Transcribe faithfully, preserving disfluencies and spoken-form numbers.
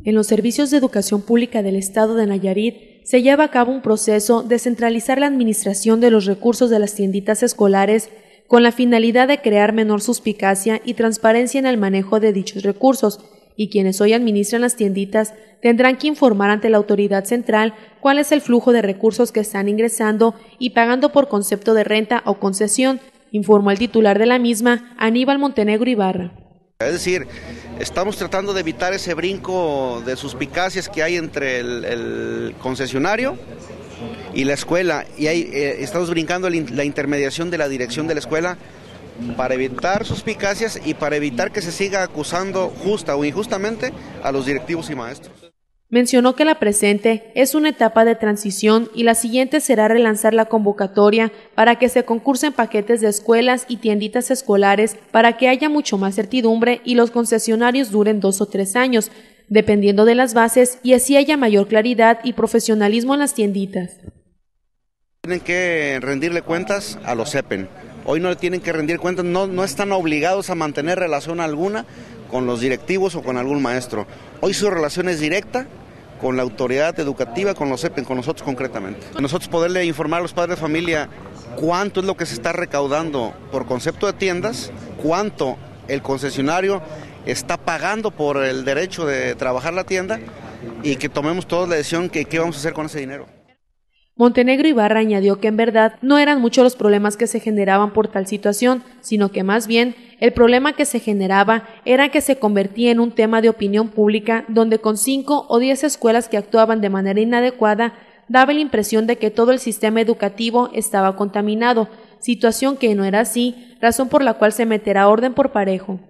En los servicios de educación pública del estado de Nayarit se lleva a cabo un proceso de centralizar la administración de los recursos de las tienditas escolares con la finalidad de crear menor suspicacia y transparencia en el manejo de dichos recursos, y quienes hoy administran las tienditas tendrán que informar ante la autoridad central cuál es el flujo de recursos que están ingresando y pagando por concepto de renta o concesión, informó el titular de la misma, Aníbal Montenegro Ibarra. Es decir, estamos tratando de evitar ese brinco de suspicacias que hay entre el, el concesionario y la escuela, y hay, eh, estamos brincando el, la intermediación de la dirección de la escuela para evitar suspicacias y para evitar que se siga acusando justa o injustamente a los directivos y maestros. Mencionó que la presente es una etapa de transición y la siguiente será relanzar la convocatoria para que se concursen paquetes de escuelas y tienditas escolares para que haya mucho más certidumbre y los concesionarios duren dos o tres años, dependiendo de las bases, y así haya mayor claridad y profesionalismo en las tienditas. Tienen que rendirle cuentas a los CEPEN. Hoy no le tienen que rendir cuentas, no, no están obligados a mantener relación alguna con los directivos o con algún maestro. Hoy su relación es directa con la autoridad educativa, con los CEPEN, con nosotros concretamente. Nosotros poderle informar a los padres de familia cuánto es lo que se está recaudando por concepto de tiendas, cuánto el concesionario está pagando por el derecho de trabajar la tienda, y que tomemos todos la decisión que qué vamos a hacer con ese dinero. Montenegro Ibarra añadió que en verdad no eran muchos los problemas que se generaban por tal situación, sino que más bien el problema que se generaba era que se convertía en un tema de opinión pública donde con cinco o diez escuelas que actuaban de manera inadecuada daba la impresión de que todo el sistema educativo estaba contaminado, situación que no era así, razón por la cual se meterá orden por parejo.